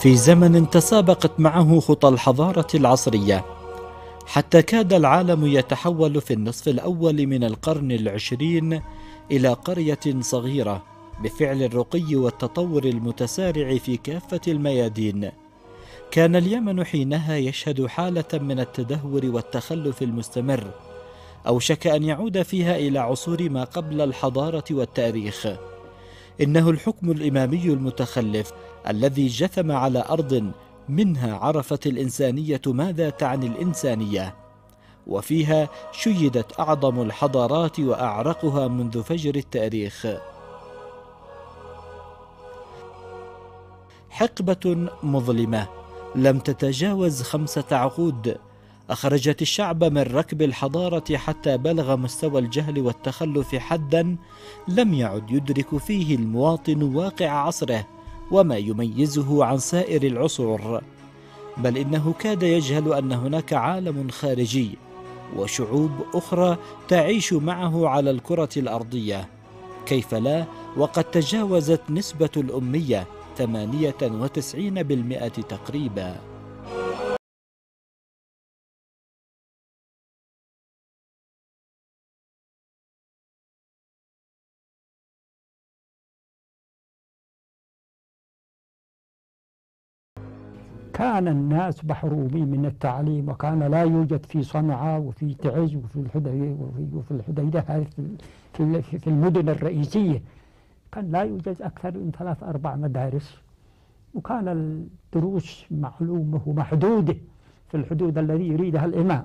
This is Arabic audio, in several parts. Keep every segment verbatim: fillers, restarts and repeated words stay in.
في زمن تسابقت معه خطى الحضارة العصرية، حتى كاد العالم يتحول في النصف الأول من القرن العشرين إلى قرية صغيرة بفعل الرقي والتطور المتسارع في كافة الميادين. كان اليمن حينها يشهد حالة من التدهور والتخلف المستمر، أوشك أن يعود فيها إلى عصور ما قبل الحضارة والتاريخ. إنه الحكم الإمامي المتخلف الذي جثم على أرض منها عرفت الإنسانية ماذا تعني الإنسانية، وفيها شيدت أعظم الحضارات وأعرقها منذ فجر التاريخ. حقبة مظلمة لم تتجاوز خمسة عقود، أخرجت الشعب من ركب الحضارة حتى بلغ مستوى الجهل والتخلف حدا لم يعد يدرك فيه المواطن واقع عصره وما يميزه عن سائر العصور، بل إنه كاد يجهل أن هناك عالم خارجي وشعوب أخرى تعيش معه على الكرة الأرضية. كيف لا، وقد تجاوزت نسبة الأمية ثمانية وتسعين بالمئة تقريبا. كان الناس محرومين من التعليم، وكان لا يوجد في صنعاء وفي تعز وفي الحديدة وفي الحديدة في في المدن الرئيسية كان لا يوجد أكثر من ثلاث أربع مدارس، وكان الدروس معلومة ومحدودة في الحدود الذي يريدها الإمام.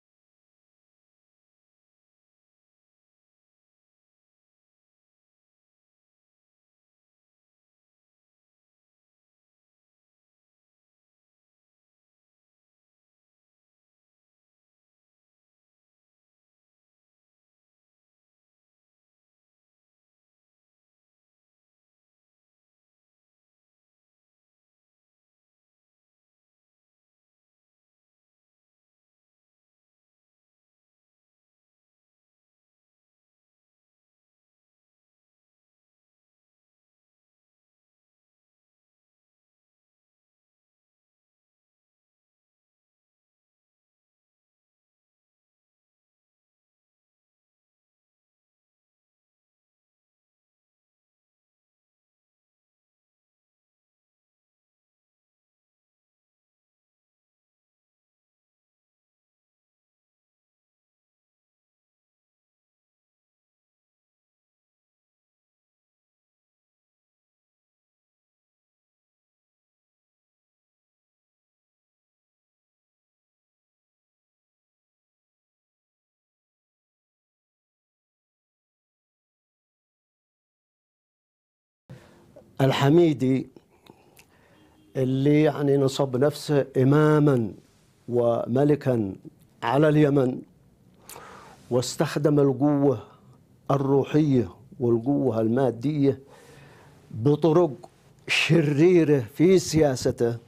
الحميدي اللي يعني نصب نفسه إماما وملكا على اليمن، واستخدم القوة الروحية والقوة المادية بطرق شريرة في سياسته.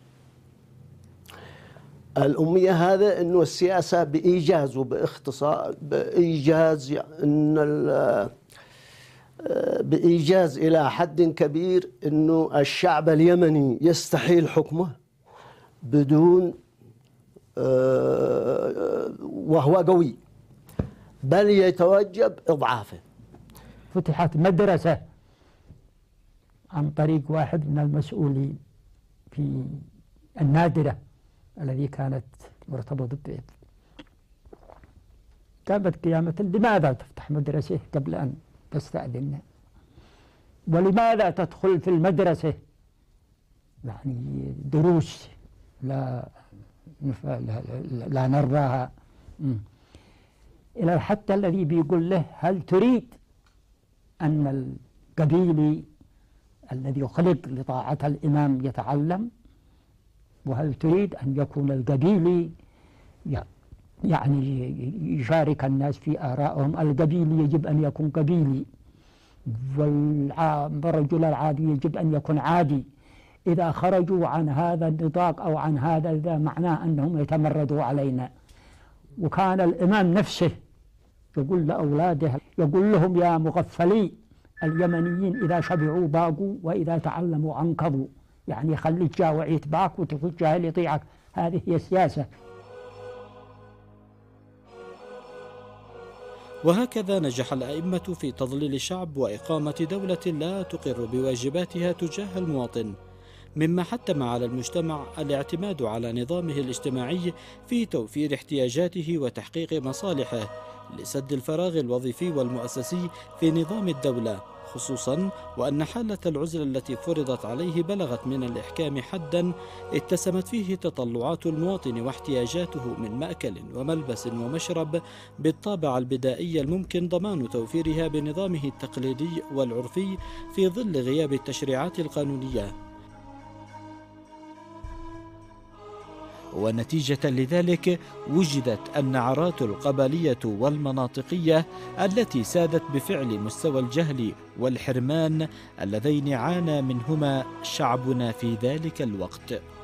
الأمية هذا إنه السياسة بإيجاز وباختصار بإيجاز إن بإيجاز إلى حد كبير إنه الشعب اليمني يستحيل حكمه بدون وهو قوي، بل يتوجب إضعافه. فتحت مدرسة عن طريق واحد من المسؤولين في النادرة الذي كانت مرتبطة به. قامت قيامة لماذا تفتح مدرسة قبل أن تستأذن؟ ولماذا تدخل في المدرسة يعني دروس لا لا, لا نرضاها؟ إلى حتى الذي بيقول له هل تريد أن القبيلي الذي خلق لطاعة الإمام يتعلم؟ وهل تريد أن يكون القبيلي يعني يشارك الناس في آرائهم؟ القبيلي يجب أن يكون قبيلي، والرجل العادي يجب أن يكون عادي. إذا خرجوا عن هذا النطاق أو عن هذا ذا معناه أنهم يتمردوا علينا. وكان الإمام نفسه يقول لأولاده، يقول لهم يا مغفلي اليمنيين إذا شبعوا باقوا وإذا تعلموا أنقضوا. يعني خليك جاوع يتباك وتفوت جاهل يطيعك، هذه هي السياسة. وهكذا نجح الأئمة في تضليل الشعب وإقامة دولة لا تقر بواجباتها تجاه المواطن، مما حتم على المجتمع الاعتماد على نظامه الاجتماعي في توفير احتياجاته وتحقيق مصالحه لسد الفراغ الوظيفي والمؤسسي في نظام الدولة، خصوصا وأن حالة العزلة التي فرضت عليه بلغت من الإحكام حدا اتسمت فيه تطلعات المواطن واحتياجاته من مأكل وملبس ومشرب بالطابع البدائي الممكن ضمان توفيرها بنظامه التقليدي والعرفي في ظل غياب التشريعات القانونية. ونتيجة لذلك وجدت النعرات القبلية والمناطقية التي سادت بفعل مستوى الجهل والحرمان اللذين عانى منهما شعبنا في ذلك الوقت.